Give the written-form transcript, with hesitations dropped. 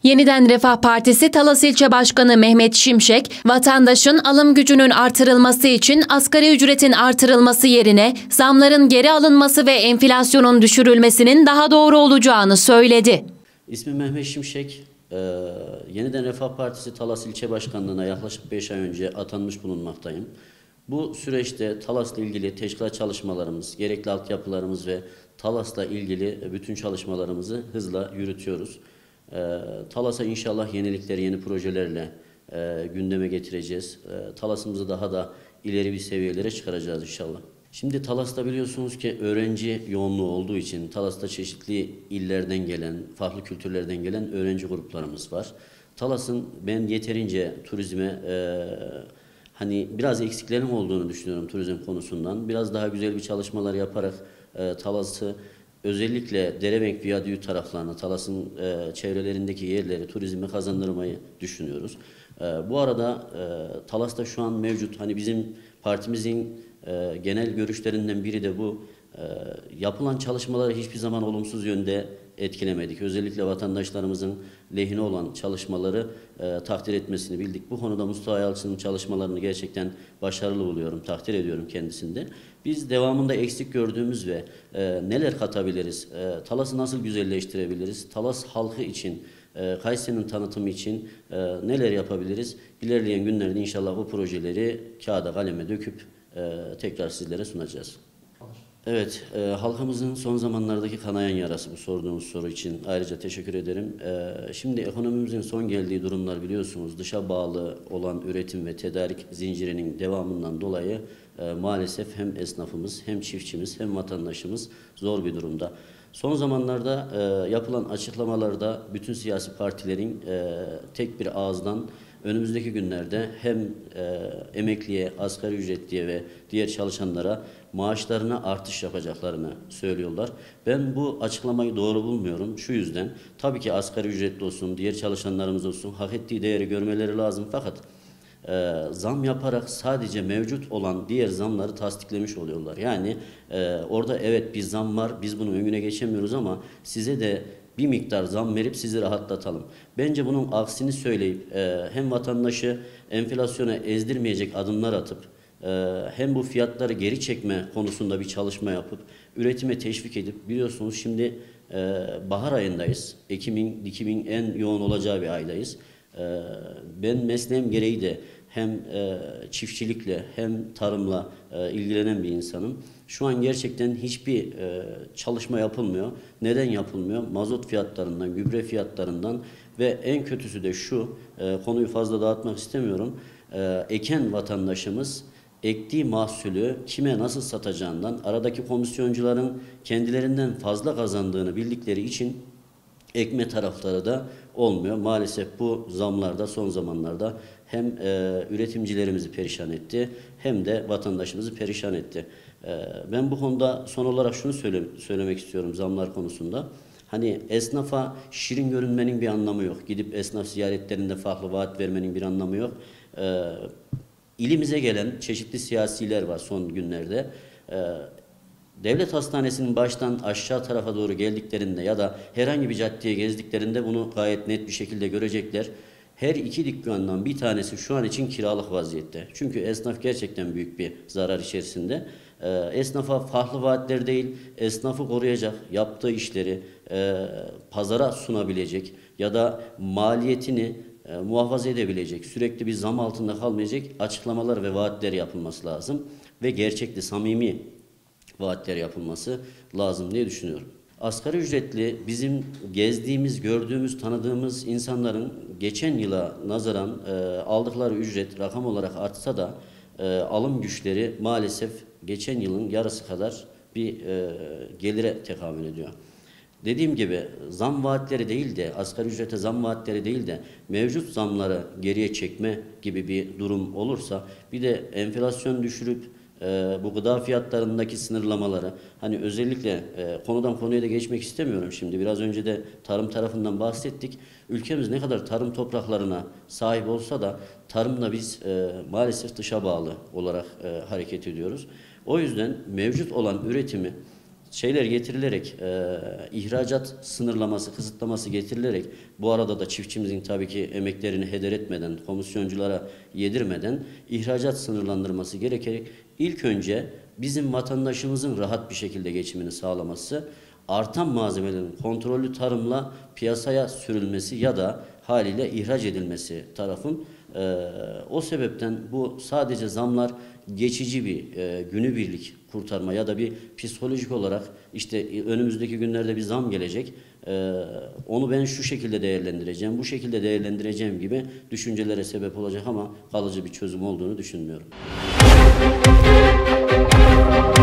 Yeniden Refah Partisi Talas İlçe Başkanı Mehmet Şimşek, vatandaşın alım gücünün artırılması için asgari ücretin artırılması yerine zamların geri alınması ve enflasyonun düşürülmesinin daha doğru olacağını söyledi. İsmim Mehmet Şimşek. Yeniden Refah Partisi Talas İlçe Başkanlığı'na yaklaşık 5 ay önce atanmış bulunmaktayım. Bu süreçte Talas'la ilgili teşkilat çalışmalarımız, gerekli altyapılarımız ve Talas'la ilgili bütün çalışmalarımızı hızla yürütüyoruz. Talas'a inşallah yenilikleri, yeni projelerle gündeme getireceğiz. Talas'ımızı daha da ileri bir seviyelere çıkaracağız inşallah. Şimdi Talas'ta biliyorsunuz ki öğrenci yoğunluğu olduğu için Talas'ta çeşitli illerden gelen, farklı kültürlerden gelen öğrenci gruplarımız var. Talas'ın ben yeterince turizme hani biraz eksiklerim olduğunu düşünüyorum turizm konusundan. Biraz daha güzel bir çalışmalar yaparak Talas'ı özellikle Derevenk Viyadüğü taraflarına, Talas'ın çevrelerindeki yerleri turizme kazandırmayı düşünüyoruz. Bu arada Talas'ta şu an mevcut, hani bizim partimizin genel görüşlerinden biri de bu. Yapılan çalışmaları hiçbir zaman olumsuz yönde etkilemedik. Özellikle vatandaşlarımızın lehine olan çalışmaları takdir etmesini bildik. Bu konuda Mustafa Yalçın'ın çalışmalarını gerçekten başarılı buluyorum, takdir ediyorum kendisinde. Biz devamında eksik gördüğümüz ve neler katabiliriz, Talas'ı nasıl güzelleştirebiliriz, Talas halkı için, Kayseri'nin tanıtımı için neler yapabiliriz? İlerleyen günlerde inşallah bu projeleri kağıda kaleme döküp tekrar sizlere sunacağız. Evet, halkımızın son zamanlardaki kanayan yarası bu sorduğunuz soru için ayrıca teşekkür ederim. Şimdi ekonomimizin son geldiği durumlar biliyorsunuz dışa bağlı olan üretim ve tedarik zincirinin devamından dolayı maalesef hem esnafımız hem çiftçimiz hem vatandaşımız zor bir durumda. Son zamanlarda yapılan açıklamalarda bütün siyasi partilerin tek bir ağızdan önümüzdeki günlerde hem emekliye, asgari ücretliye ve diğer çalışanlara maaşlarına artış yapacaklarını söylüyorlar. Ben bu açıklamayı doğru bulmuyorum. Şu yüzden tabii ki asgari ücretli olsun, diğer çalışanlarımız olsun hak ettiği değeri görmeleri lazım. Fakat zam yaparak sadece mevcut olan diğer zamları tasdiklemiş oluyorlar. Yani orada evet bir zam var, biz bunun önüne geçemiyoruz ama size de bir miktar zam verip sizi rahatlatalım. Bence bunun aksini söyleyip hem vatandaşı enflasyona ezdirmeyecek adımlar atıp hem bu fiyatları geri çekme konusunda bir çalışma yapıp üretime teşvik edip biliyorsunuz şimdi bahar ayındayız. Ekimin, dikimin en yoğun olacağı bir aydayız. Ben mesleğim gereği de hem çiftçilikle hem tarımla ilgilenen bir insanım. Şu an gerçekten hiçbir çalışma yapılmıyor. Neden yapılmıyor? Mazot fiyatlarından, gübre fiyatlarından ve en kötüsü de şu, konuyu fazla dağıtmak istemiyorum. Eken vatandaşımız ektiği mahsulü kime nasıl satacağından, aradaki komisyoncuların kendilerinden fazla kazandığını bildikleri için ekme tarafları da olmuyor. Maalesef bu zamlarda son zamanlarda hem üretimcilerimizi perişan etti hem de vatandaşımızı perişan etti. Ben bu konuda son olarak şunu söylemek istiyorum zamlar konusunda. Hani esnafa şirin görünmenin bir anlamı yok. Gidip esnaf ziyaretlerinde farklı vaat vermenin bir anlamı yok. İlimize gelen çeşitli siyasiler var son günlerde. Devlet hastanesinin baştan aşağı tarafa doğru geldiklerinde ya da herhangi bir caddeye gezdiklerinde bunu gayet net bir şekilde görecekler. Her iki dükkandan bir tanesi şu an için kiralık vaziyette. Çünkü esnaf gerçekten büyük bir zarar içerisinde. Esnafa farklı vaatler değil, esnafı koruyacak, yaptığı işleri pazara sunabilecek ya da maliyetini muhafaza edebilecek, sürekli bir zam altında kalmayacak açıklamalar ve vaatler yapılması lazım. Ve gerçekli, samimi vaatler yapılması lazım diye düşünüyorum. Asgari ücretli bizim gezdiğimiz, gördüğümüz, tanıdığımız insanların geçen yıla nazaran aldıkları ücret rakam olarak artsa da alım güçleri maalesef geçen yılın yarısı kadar bir gelire tekabül ediyor. Dediğim gibi zam vaatleri değil de asgari ücrete zam vaatleri değil de mevcut zamları geriye çekme gibi bir durum olursa bir de enflasyon düşürüp bu gıda fiyatlarındaki sınırlamaları hani özellikle konudan konuya da geçmek istemiyorum şimdi biraz önce de tarım tarafından bahsettik. Ülkemiz ne kadar tarım topraklarına sahip olsa da tarımda biz maalesef dışa bağlı olarak hareket ediyoruz. O yüzden mevcut olan üretimi şeyler getirilerek, ihracat sınırlaması, kısıtlaması getirilerek, bu arada da çiftçimizin tabii ki emeklerini heder etmeden, komisyonculara yedirmeden ihracat sınırlandırması gerekerek ilk önce bizim vatandaşımızın rahat bir şekilde geçimini sağlaması, artan malzemelerin kontrollü tarımla piyasaya sürülmesi ya da haliyle ihraç edilmesi tarafın. O sebepten bu sadece zamlar geçici bir günübirlik kurtarma ya da bir psikolojik olarak işte önümüzdeki günlerde bir zam gelecek. Onu ben şu şekilde değerlendireceğim, bu şekilde değerlendireceğim gibi düşüncelere sebep olacak ama kalıcı bir çözüm olduğunu düşünmüyorum.